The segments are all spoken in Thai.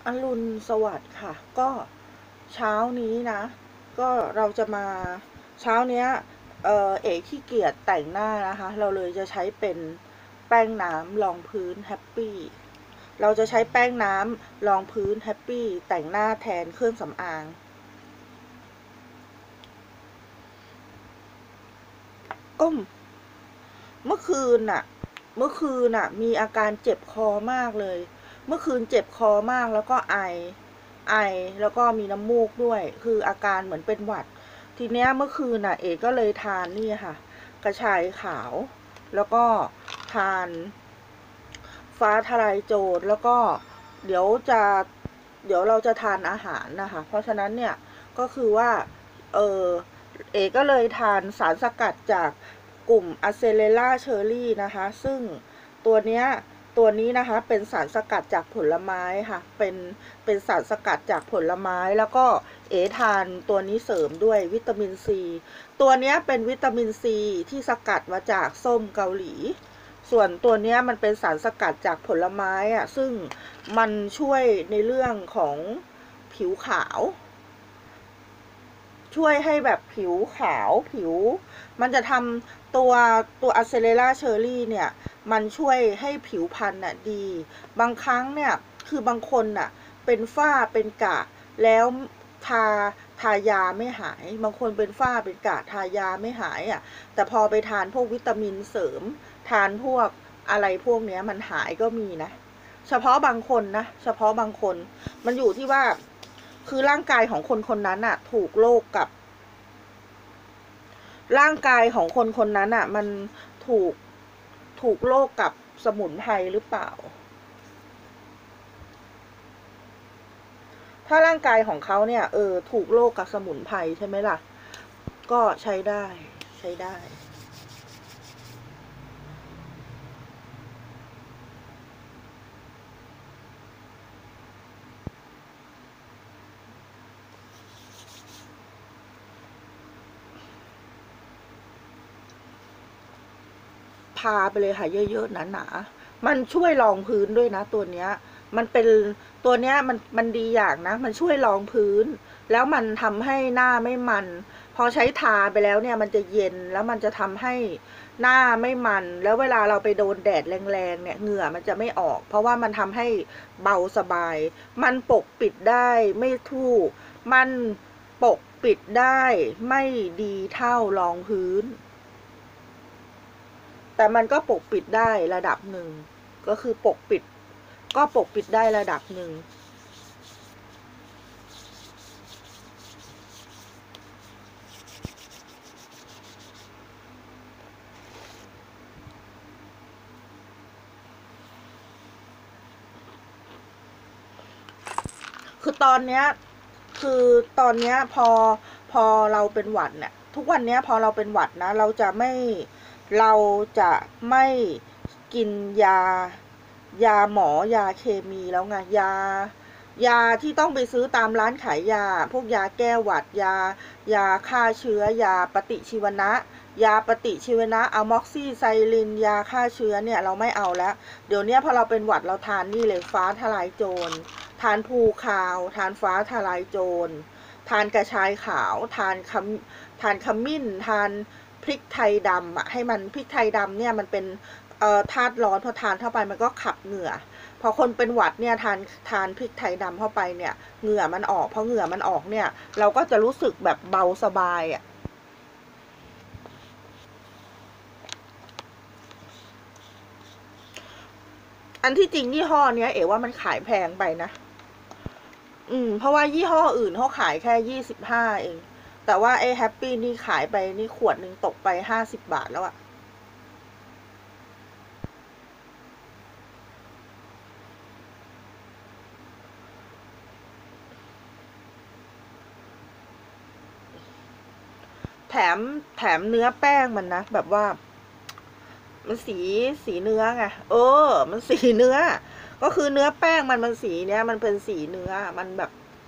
อรุณสวัสดิ์ค่ะก็เช้านี้นะก็เราจะมาเช้าเนี้ยเอกขี้เกียจแต่งหน้านะคะเราเลยจะใช้เป็นแป้งน้ำรองพื้นแฮปปี้เราจะใช้แป้งน้ำรองพื้นแฮปปี้แต่งหน้าแทนเครื่องสำอางก็เมื่อคืนน่ะมีอาการเจ็บคอมากเลยเมื่อคืนเจ็บคอมากแล้วก็ไอแล้วก็มีน้ำมูกด้วยคืออาการเหมือนเป็นหวัดทีเนี้ยเมื่อคืนน่ะเอกก็เลยทานนี่ค่ะกระชายขาวแล้วก็ทานฟ้าทลายโจรแล้วก็เดี๋ยวจะเดี๋ยวเราจะทานอาหารนะคะเพราะฉะนั้นเนี่ยก็คือว่าเออเอกก็เลยทานสารสกัดจากกลุ่มอะเซเลล่าเชอร์รี่นะคะซึ่งตัวเนี้ยตัวนี้นะคะเป็นสารสกัดจากผลไม้ค่ะเป็นสารสกัดจากผลไม้แล้วก็ทานตัวนี้เสริมด้วยวิตามินซีตัวนี้เป็นวิตามินซีที่สกัดมาจากส้มเกาหลีส่วนตัวนี้มันเป็นสารสกัดจากผลไม้อ่ะซึ่งมันช่วยในเรื่องของผิวขาวช่วยให้แบบผิวขาวผิวมันจะทำตัวอะเซเลล่าเชอร์รี่เนี่ยมันช่วยให้ผิวพรรณน่ะดีบางครั้งเนี่ยคือบางคนน่ะเป็นฝ้าเป็นกระแล้วทาทายาไม่หายบางคนเป็นฝ้าเป็นกระทายาไม่หายอ่ะแต่พอไปทานพวกวิตามินเสริมทานพวกอะไรพวกเนี้ยมันหายก็มีนะเฉพาะบางคนนะเฉพาะบางคนมันอยู่ที่ว่าคือร่างกายของคนคนนั้นอ่ะถูกโรคกับ ร่างกายของคนคนนั้นอ่ะมันถูกโรคกับสมุนไพรหรือเปล่าถ้าร่างกายของเขาเนี่ยถูกโรคกับสมุนไพรใช่ไหมล่ะก็ใช้ได้ใช้ได้พาไปเลยค่ะเยอะๆหนาๆมันช่วยรองพื้นด้วยนะตัวเนี้ยมันเป็นตัวเนี้ยมันดีอย่างนะมันช่วยรองพื้นแล้วมันทำให้หน้าไม่มันพอใช้ทาไปแล้วเนี่ยมันจะเย็นแล้วมันจะทำให้หน้าไม่มันแล้วเวลาเราไปโดนแดดแรงๆเนี่ยเหงื่อมันจะไม่ออกเพราะว่ามันทำให้เบาสบายมันปกปิดได้ไม่ทู่มันปกปิดได้ไม่ดีเท่ารองพื้น แต่มันก็ปกปิดได้ระดับหนึ่งก็คือปกปิดได้ระดับหนึ่งคือตอนเนี้ยคือตอนเนี้ยพอเราเป็นหวัดเนี่ยทุกวันเนี้ยพอเราเป็นหวัดนะเราจะไม่กินยาหมอยาเคมีแล้วไงยาที่ต้องไปซื้อตามร้านขายยาพวกยาแก้หวัดยาฆ่าเชื้อยาปฏิชีวนะอะม็อกซิไซลินยาฆ่าเชื้อเนี่ยเราไม่เอาแล้วเดี๋ยวนี้พอเราเป็นหวัดเราทานนี่เลยฟ้าทลายโจรทานภูคาวทานฟ้าทลายโจรทานกระชายขาวทานขมิ้นทานพริกไทยดำอ่ะให้มันพริกไทยดำเนี่ยมันเป็นธาตุร้อนพอทานเข้าไปมันก็ขับเหงื่อพอคนเป็นหวัดเนี่ยทานพริกไทยดำเข้าไปเนี่ยเหงื่อมันออกพอเหงื่อมันออกเนี่ยเราก็จะรู้สึกแบบเบาสบายอ่ะอันที่จริงยี่ห้อเนี้ยว่ามันขายแพงไปนะเพราะว่ายี่ห้ออื่นเขาขายแค่25เองแต่ว่าแฮปปี้นี่ขายไปนี่ขวดหนึ่งตกไป50 บาทแล้วอะแถมเนื้อแป้งมันนะแบบว่ามันสีเนื้อไงมันสีเนื้อก็คือเนื้อแป้งมันสีเนี้ยมันเป็นสีเนื้อมันแบบ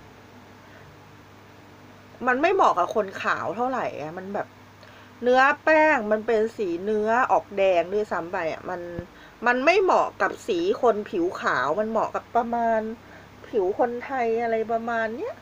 มันไม่เหมาะกับคนขาวเท่าไหร่อะมันแบบเนื้อแป้งมันเป็นสีเนื้อออกแดงด้วยซ้ำไปอ่ะมันไม่เหมาะกับสีคนผิวขาวมันเหมาะกับประมาณผิวคนไทยอะไรประมาณเนี้ย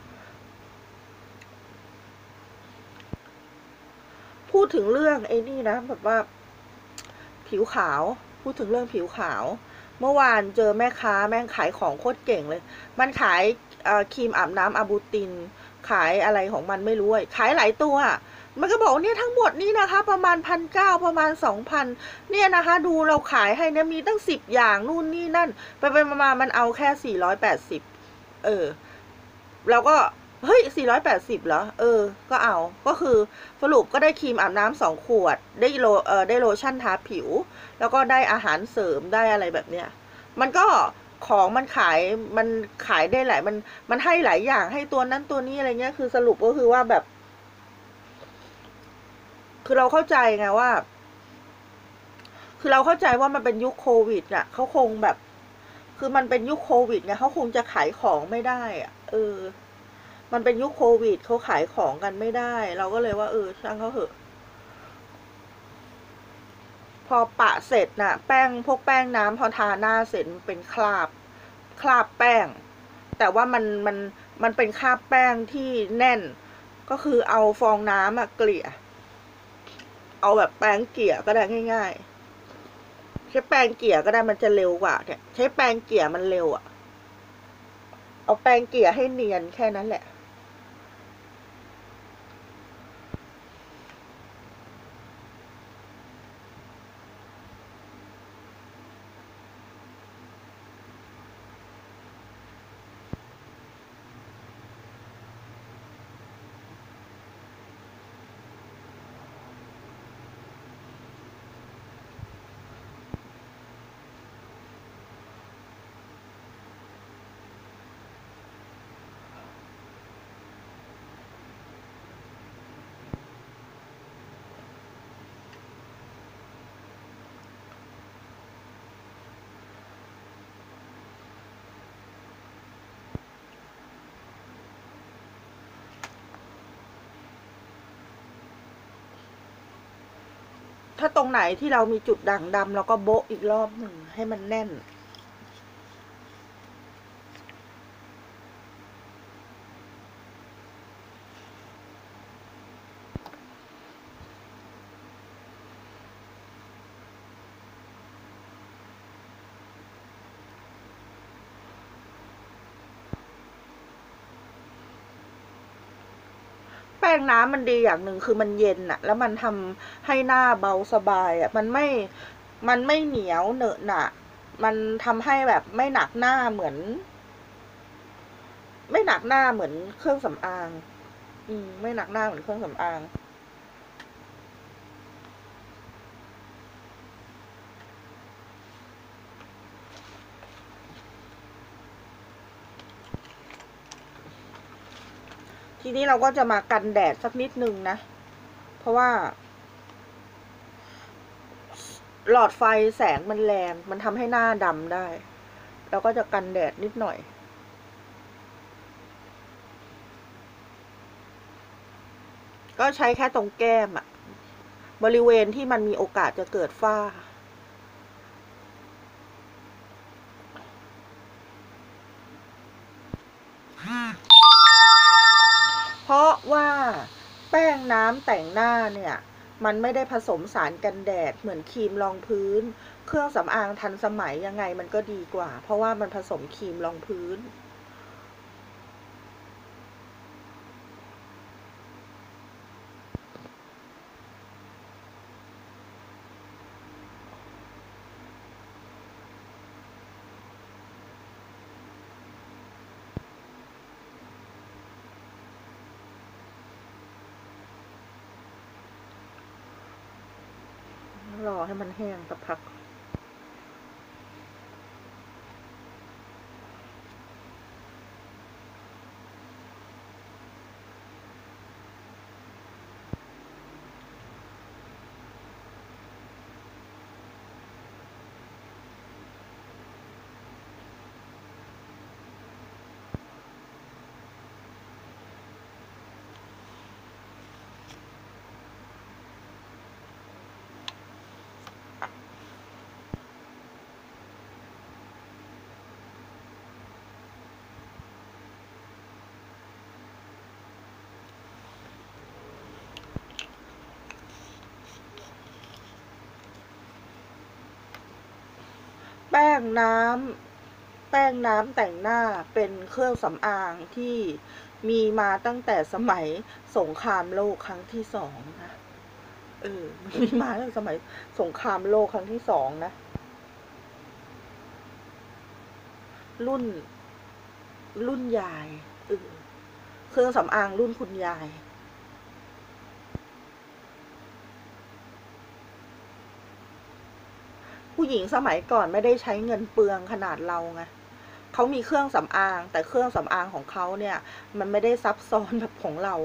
พูดถึงเรื่องไอ้นี่นะแบบว่าผิวขาวพูดถึงเรื่องผิวขาวเมื่อวานเจอแม่ค้าแม่งขายของโคตรเก่งเลยมันขายครีมอาบน้ำอาบูตินขายอะไรของมันไม่รู้ขายหลายตัวมันก็บอกเนี่ยทั้งหมดนี่นะคะประมาณ1,900ประมาณ2,000เนี่ยนะคะดูเราขายให้เนี่ยมีตั้ง10อย่างนู่นนี่นั่นไปมามันเอาแค่480เราก็เฮ้ย480เหรอก็เอาก็คือสรุปก็ได้ครีมอาบน้ำ2 ขวดได้โลชั่นทาผิวแล้วก็ได้อาหารเสริมได้อะไรแบบเนี้ยมันก็ของมันขายได้หลายมันให้หลายอย่างให้ตัวนั้นตัวนี้อะไรเงี้ยคือสรุปก็คือว่าแบบคือเราเข้าใจไงว่าคือเราเข้าใจว่ามันเป็นยุคโควิดน่ะเขาคงแบบคือมันเป็นยุคโควิดไงเขาคงจะขายของไม่ได้มันเป็นยุคโควิดเขาขายของกันไม่ได้เราก็เลยว่าช่างเขาเถอะพอปะเสร็จน่ะพวกแป้งน้ำพอทาหน้าเสร็จมันเป็นคราบแป้งแต่ว่ามันเป็นคราบแป้งที่แน่นก็คือเอาฟองน้ำเกลี่ยเอาแบบแป้งเกลี่ยก็ได้ง่ายๆใช้แป้งเกลี่ยก็ได้มันจะเร็วกว่าเนี่ยใช้แป้งเกลี่ยมันเร็วเอาแป้งเกลี่ยให้เนียนแค่นั้นแหละถ้าตรงไหนที่เรามีจุดด่างดำเราก็โบ๊ะอีกรอบหนึ่งให้มันแน่นแป้งน้ำมันดีอย่างหนึ่งคือมันเย็นแล้วมันทำให้หน้าเบาสบายมันไม่เหนียวเหนอะหนะมันทำให้แบบไม่หนักหน้าเหมือนไม่หนักหน้าเหมือนเครื่องสำอางไม่หนักหน้าเหมือนเครื่องสำอางทีนี้เราก็จะมากันแดดสักนิดนึงนะเพราะว่าหลอดไฟแสงมันแรงมันทำให้หน้าดำได้เราก็จะกันแดดนิดหน่อยก็ใช้แค่ตรงแก้มบริเวณที่มันมีโอกาสจะเกิดฝ้าเพราะว่าแป้งน้ำแต่งหน้าเนี่ยมันไม่ได้ผสมสารกันแดดเหมือนครีมรองพื้นเครื่องสำอางทันสมัยยังไงมันก็ดีกว่าเพราะว่ามันผสมครีมรองพื้นรอให้มันแห้งสักพักแป้งน้แป้งน้ำแต่งหน้าเป็นเครื่องสำอางที่มีมาตั้งแต่สมัยสงครามโลกครั้งที่2นะมันมีมาตั้งแต่สมัยสงครามโลกครั้งที่2นะรุ่นยายเครื่องสำอางรุ่นคุณยายผู้หญิงสมัยก่อนไม่ได้ใช้เงินเปลืองขนาดเราไงเขามีเครื่องสำอางแต่เครื่องสำอางของเขาเนี่ยมันไม่ได้ซับซ้อนแบบของเรา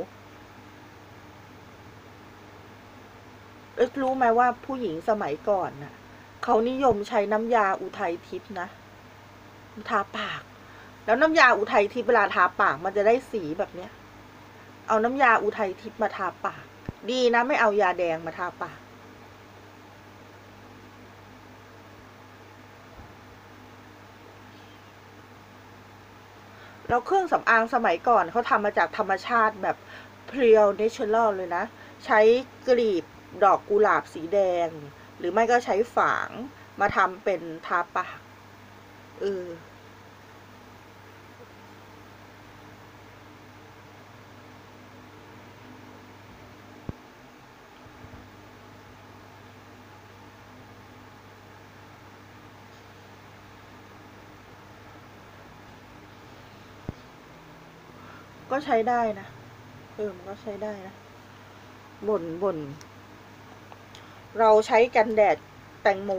รู้ไหมว่าผู้หญิงสมัยก่อนน่ะเขานิยมใช้น้ำยาอุทัยทิพย์นะทาปากแล้วน้ำยาอุทัยทิพย์เวลาทาปากมันจะได้สีแบบเนี้ยเอาน้ำยาอุทัยทิพย์มาทาปากดีนะไม่เอายาแดงมาทาปากแล้วเครื่องสำอางสมัยก่อนเขาทำมาจากธรรมชาติแบบเพียวเนเชอรัลเลยนะใช้กลีบดอกกุหลาบสีแดงหรือไม่ก็ใช้ฝางมาทำเป็นทาปากก็ใช้ได้นะมันก็ใช้ได้นะบ่นเราใช้กันแดดแตงโม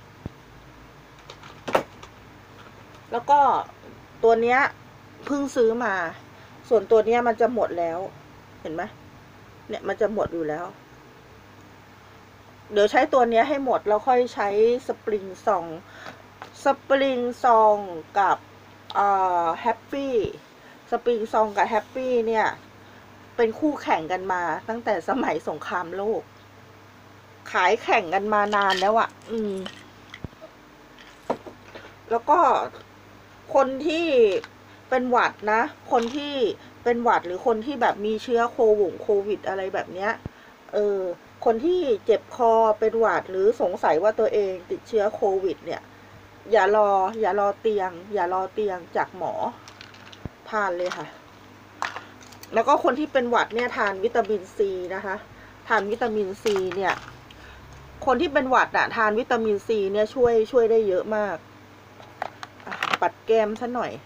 แล้วก็ตัวเนี้ยเพิ่งซื้อมาส่วนตัวเนี้ยมันจะหมดแล้วเห็นไหมเนี่ยมันจะหมดอยู่แล้วเดี๋ยวใช้ตัวเนี้ยให้หมดแล้วค่อยใช้สปริงซองกับแฮปปี้สปริงซองกับแฮปปี้เนี่ยเป็นคู่แข่งกันมาตั้งแต่สมัยสงครามโลกขายแข่งกันมานานแล้วอะแล้วก็คนที่เป็นหวัดนะคนที่เป็นหวัดหรือคนที่แบบมีเชื้อโควิดอะไรแบบเนี้ยคนที่เจ็บคอเป็นหวัดหรือสงสัยว่าตัวเองติดเชื้อโควิดเนี่ยอย่ารอเตียงจากหมอทานเลยค่ะแล้วก็คนที่เป็นหวัดเนี่ยทานวิตามินซีนะคะทานวิตามินซีเนี่ยคนที่เป็นหวัดอะทานวิตามินซีเนี่ยช่วยได้เยอะมากปัดแก้มซะหน่อย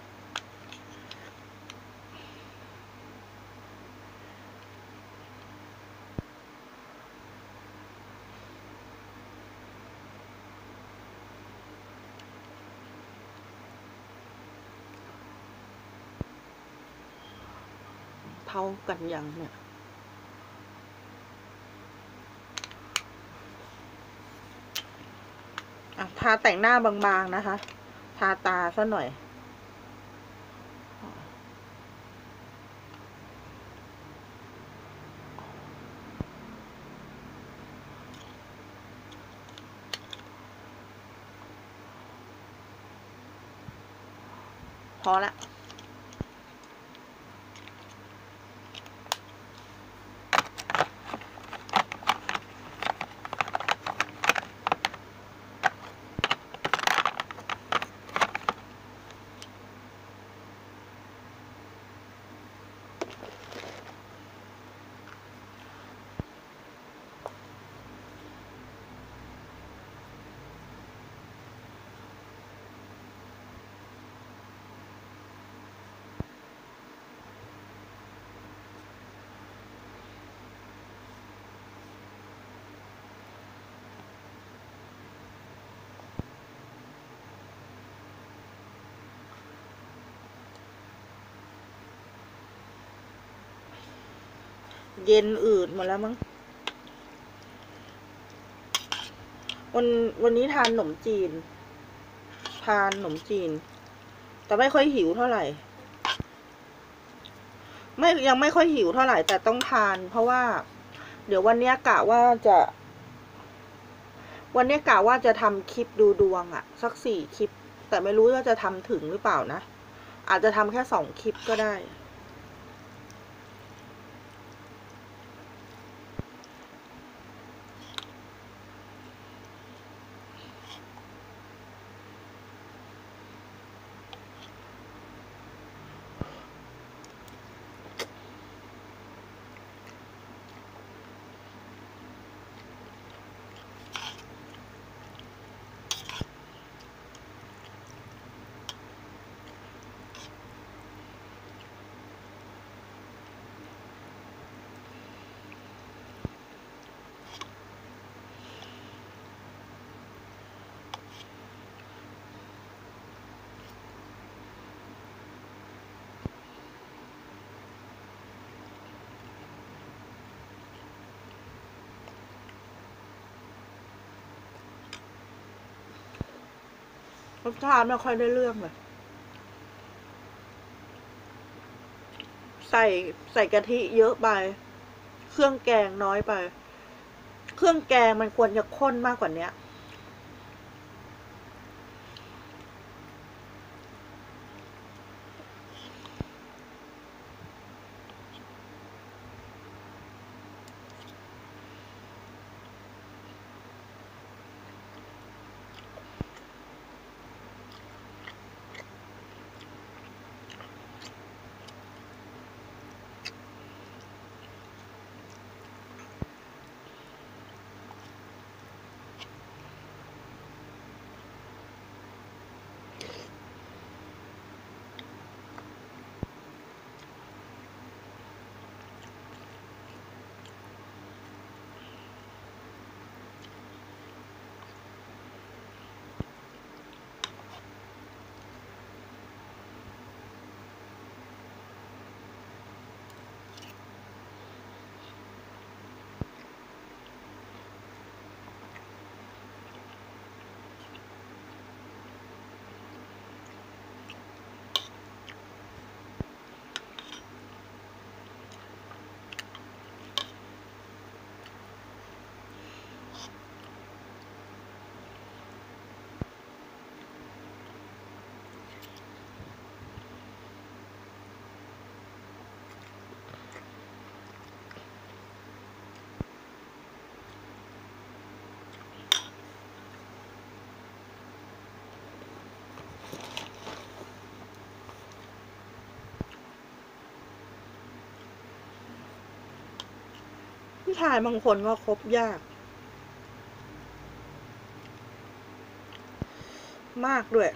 เท่ากันยังเนี่ยทาแต่งหน้าบางๆนะคะทาตาซะหน่อยพอละเย็นอืดหมดแล้วมั้งวันนี้ทานขนมจีนแต่ไม่ค่อยหิวเท่าไหร่ยังไม่ค่อยหิวเท่าไหร่แต่ต้องทานเพราะว่าเดี๋ยววันนี้กะว่าจะทำคลิปดูดวงอะสัก4 คลิปแต่ไม่รู้ว่าจะทำถึงหรือเปล่านะอาจจะทำแค่2 คลิปก็ได้รสชาติไม่ค่อยได้เรื่องเลยใส่กะทิเยอะไปเครื่องแกงน้อยไปเครื่องแกงมันควรจะข้นมากกว่านี้ผู้ชายบางคนก็คบยากมากด้วย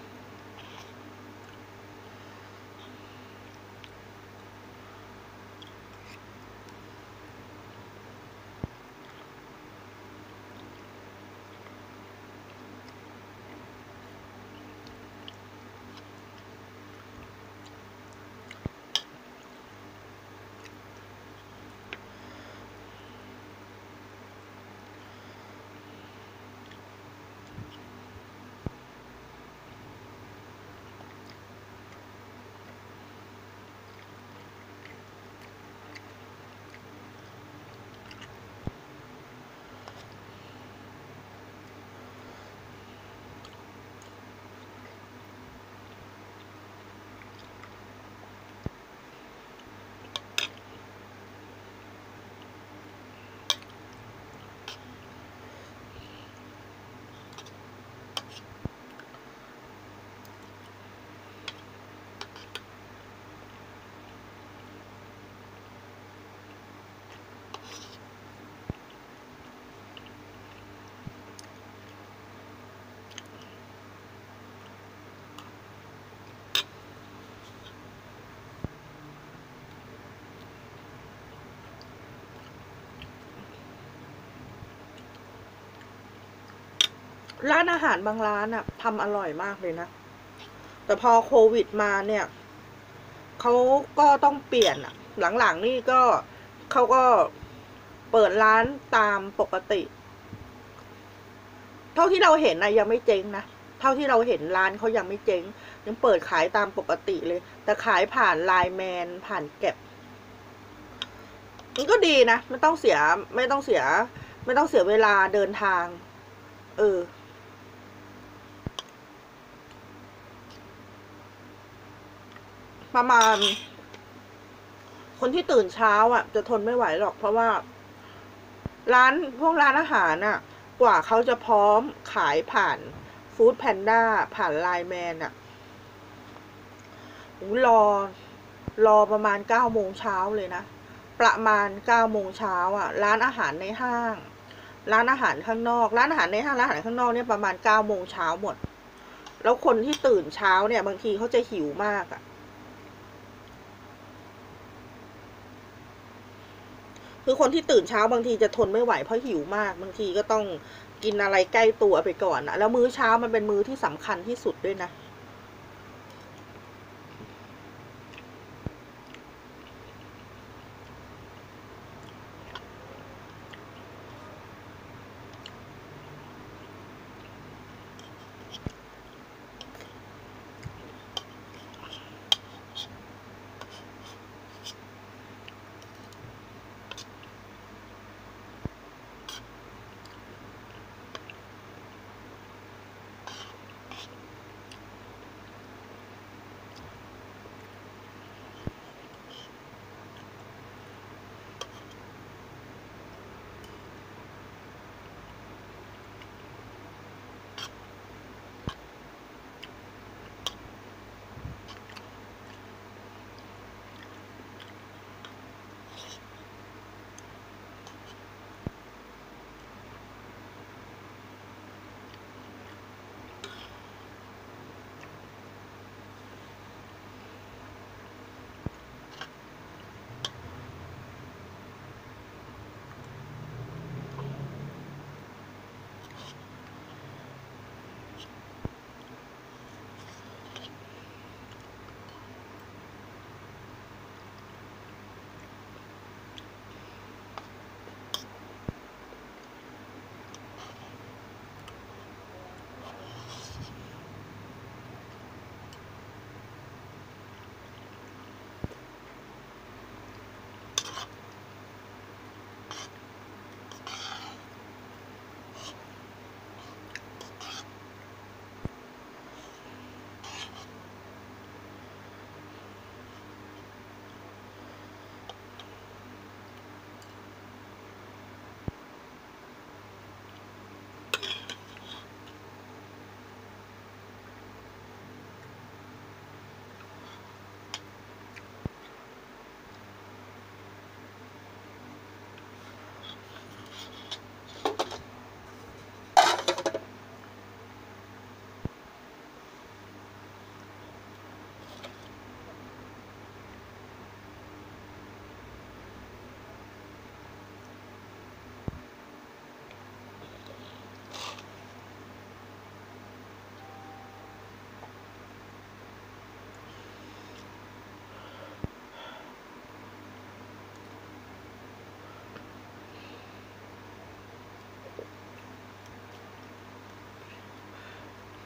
ร้านอาหารบางร้านอะทำอร่อยมากเลยนะแต่พอโควิดมาเนี่ยเขาก็ต้องเปลี่ยนอะหลังๆนี่ก็เขาก็เปิดร้านตามปกติเท่าที่เราเห็นนะยังไม่เจ๊งนะเท่าที่เราเห็นร้านเขายังไม่เจ๊งยังเปิดขายตามปกติเลยแต่ขายผ่านไลน์แมนผ่านแก็บมันก็ดีนะไม่ต้องเสียเวลาเดินทางประมาณคนที่ตื่นเช้าอ่ะจะทนไม่ไหวหรอกเพราะว่าพวกร้านอาหารอ่ะกว่าเขาจะพร้อมขายผ่านฟู้ดแพนด้าผ่านไลน์แมนอ่ะรอประมาณ9 โมงเช้าเลยนะประมาณ9 โมงเช้าอ่ะร้านอาหารในห้างร้านอาหารข้างนอกร้านอาหารในห้างร้านอาหารข้างนอกเนี่ยประมาณ9 โมงเช้าหมดแล้วคนที่ตื่นเช้าเนี่ยบางทีเขาจะหิวมากอ่ะคือคนที่ตื่นเช้าบางทีจะทนไม่ไหวเพราะหิวมากบางทีก็ต้องกินอะไรใกล้ตัวไปก่อนนะแล้วมื้อเช้ามันเป็นมื้อที่สำคัญที่สุดด้วยนะ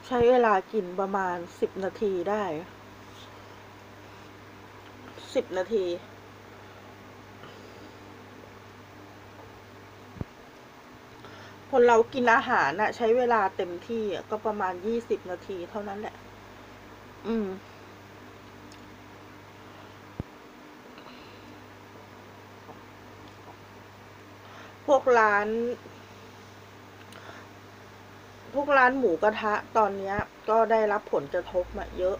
ใช้เวลากินประมาณ10 นาทีได้10 นาทีคนเรากินอาหารน่ะใช้เวลาเต็มที่ก็ประมาณ20 นาทีเท่านั้นแหละพวกร้านหมูกระทะตอนนี้ก็ได้รับผลกระทบมาเยอะ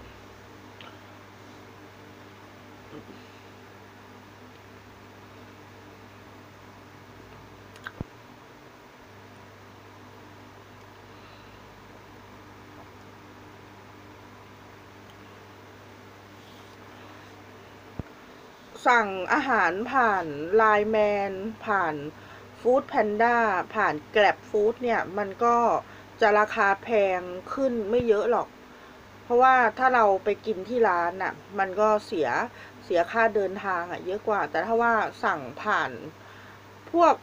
สั่งอาหารผ่านไลน์แมนผ่านฟู้ดแพนด้าผ่านแกร็บฟู้ดเนี่ยมันก็จะราคาแพงขึ้นไม่เยอะหรอกเพราะว่าถ้าเราไปกินที่ร้านน่ะมันก็เสียค่าเดินทางอ่ะเยอะกว่าแต่ถ้าว่าสั่งผ่านพวก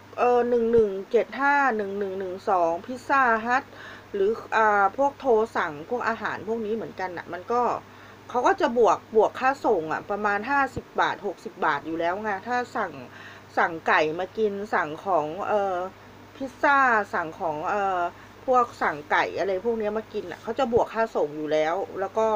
11751112พิซซ่าฮัทหรือพวกโทรสั่งพวกอาหารพวกนี้เหมือนกันอ่ะมันก็เขาก็จะบวกค่าส่งอ่ะประมาณ50 บาท60 บาทอยู่แล้วไงถ้าสั่งไก่มากินสั่งของพิซซ่าสั่งของพวกสั่งไก่อะไรพวกนี้มากินอ่ะเขาจะบวกค่าส่งอยู่แล้วก็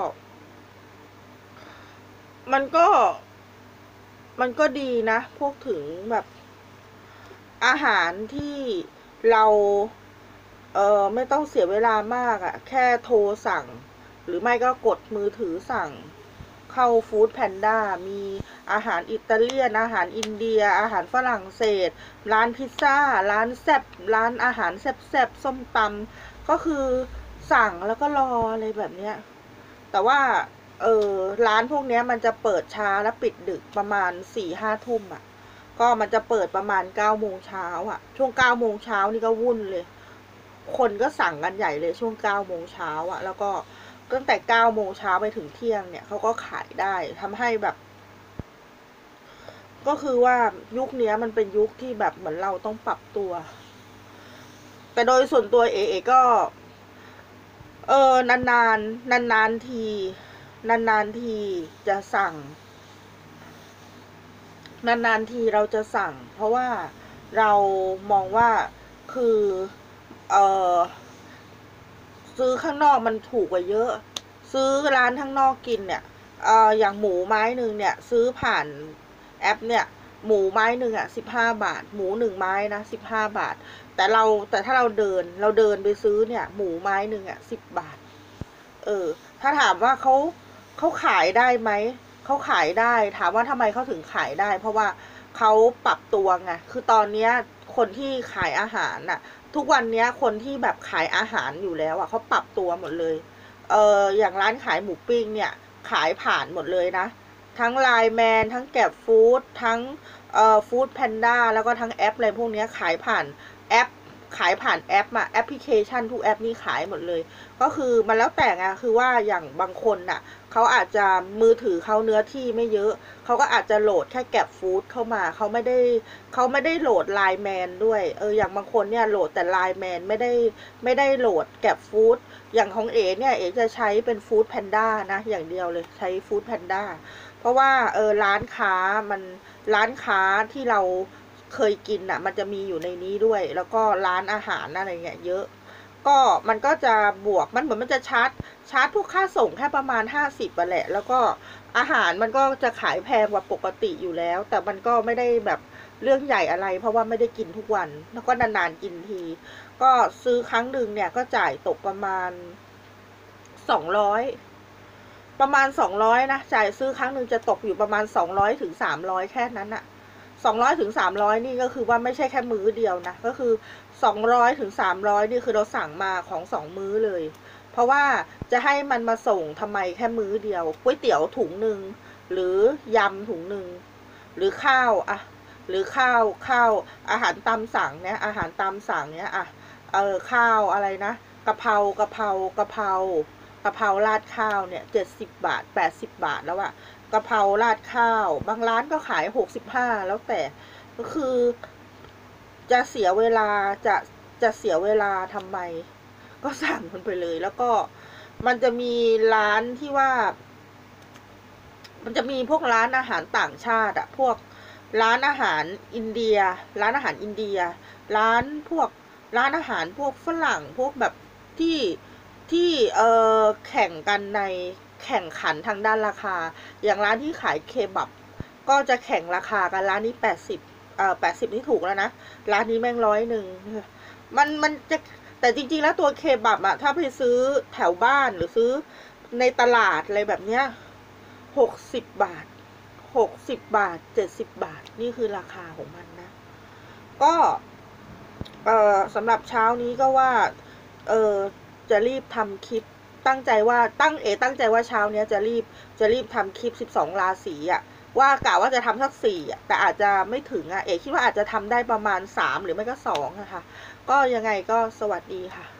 มันก็ดีนะพวกถึงแบบอาหารที่เราไม่ต้องเสียเวลามากอ่ะแค่โทรสั่งหรือไม่ก็กดมือถือสั่งเข้าฟู้ดแพนด้ามีอาหารอิตาเลียนอาหารอินเดียอาหารฝรั่งเศสร้านพิซซ่าร้านแซ่บร้านอาหารแซ่บส้มตำก็คือสั่งแล้วก็รออะไรแบบเนี้ยแต่ว่าร้านพวกนี้มันจะเปิดช้าและปิดดึกประมาณ4-5 ทุ่มอ่ะก็มันจะเปิดประมาณ9 โมงเช้าอ่ะช่วง9 โมงเช้านี่ก็วุ่นเลยคนก็สั่งกันใหญ่เลยช่วง9 โมงเช้าอ่ะแล้วก็ตั้งแต่9 โมงเช้าไปถึงเที่ยงเนี่ยเขาก็ขายได้ทำให้แบบก็คือว่ายุคนี้มันเป็นยุคที่แบบเหมือนเราต้องปรับตัวแต่โดยส่วนตัวเอก็นานทีจะสั่งนานทีเราจะสั่งเพราะว่าเรามองว่าคือเออซื้อข้างนอกมันถูกกว่าเยอะซื้อร้านข้างนอกกินเนี่ยอย่างหมูไม้หนึ่งเนี่ยซื้อผ่านแอปเนี่ยหมูไม้หนึ่งอ่ะ15 บาทหมู1 ไม้นะ15 บาทแต่ถ้าเราเดินไปซื้อเนี่ยหมูไม้หนึ่งอ่ะ10 บาทถ้าถามว่าเขาขายได้ไหมเขาขายได้ถามว่าทำไมเขาถึงขายได้เพราะว่าเขาปรับตัวไงคือตอนนี้คนที่ขายอาหารน่ะทุกวันนี้คนที่แบบขายอาหารอยู่แล้วอ่ะเขาปรับตัวหมดเลยอย่างร้านขายหมูปิ้งเนี่ยขายผ่านหมดเลยนะทั้งไลน์แมนทั้งแกร็บฟู้ดทั้งฟู้ดแพนด้าแล้วก็ทั้งแอปอะไรพวกนี้ขายผ่านแอปแอปพลิเคชันทุกแอปนี่ขายหมดเลยก็คือมันแล้วแต่ไงคือว่าอย่างบางคนน่ะเขาอาจจะมือถือเขาเนื้อที่ไม่เยอะเขาก็อาจจะโหลดแค่แกร็บฟู้ดเข้ามาเขาไม่ได้โหลดไลน์แมนด้วยอย่างบางคนเนี่ยโหลดแต่ไลน์แมนไม่ได้โหลดแกร็บฟู้ดอย่างของเอเนี่ยเอจะใช้เป็นฟู้ดแพนด้านะอย่างเดียวเลยใช้ฟู้ดแพนด้าเพราะว่าร้านค้าที่เราเคยกินอ่ะมันจะมีอยู่ในนี้ด้วยแล้วก็ร้านอาหารอะไรเงี้ยเยอะก็มันก็จะบวกมันเหมือนมันจะชาร์จพวกค่าส่งแค่ประมาณ50แหละแล้วก็อาหารมันก็จะขายแพงกว่าปกติอยู่แล้วแต่มันก็ไม่ได้แบบเรื่องใหญ่อะไรเพราะว่าไม่ได้กินทุกวันแล้วก็นานๆกินทีก็ซื้อครั้งหนึ่งเนี่ยก็จ่ายตกประมาณ200นะจ่ายซื้อครั้งหนึ่งจะตกอยู่ประมาณ200 ถึง 300แค่นั้นอะ200 ถึง 300นี่ก็คือว่าไม่ใช่แค่มื้อเดียวนะก็คือ200 ถึง 300นี่คือเราสั่งมาของ2 มื้อเลยเพราะว่าจะให้มันมาส่งทำไมแค่มื้อเดียวก๋วยเตี๋ยวถุงหนึ่งหรือยำถุงหนึ่งหรือข้าวอะหรือข้าวอาหารตามสั่งเนี่ยอาหารตามสั่งเนี่ยอะข้าวอะไรนะกะเพรากะเพราราดข้าวเนี่ย70 บาท80 บาทแล้วอะกะเพราราดข้าวบางร้านก็ขาย65แล้วแต่ก็คือจะเสียเวลาจะเสียเวลาทำไมก็สั่งมันไปเลยแล้วก็มันจะมีร้านที่ว่า มันจะมีพวกร้านอาหารต่างชาติอะพวกร้านอาหารอินเดีย ร้านอาหารอินเดีย ร้านพวกร้านอาหารพวกฝรั่งพวกแบบที่ที่แข่งกันในแข่งขันทางด้านราคา อย่างร้านที่ขายเคบับก็จะแข่งราคากันร้านนี้8080นี่ถูกแล้วนะร้านนี้แม่ง100มันจะแต่จริงๆแล้วตัวเคบับอะถ้าไปซื้อแถวบ้านหรือซื้อในตลาดอะไรแบบเนี้ย60 บาท60 บาท70 บาทนี่คือราคาของมันนะก็สำหรับเช้านี้ก็ว่าเออจะรีบทำคลิปตั้งใจว่าตั้งใจว่าเช้านี้จะรีบทำคลิป12 ราศีอะว่ากะว่าจะทำสัก4อะแต่อาจจะไม่ถึงอะคิดว่าอาจจะทำได้ประมาณ3หรือไม่ก็2นะคะก็ยังไงก็สวัสดีค่ะ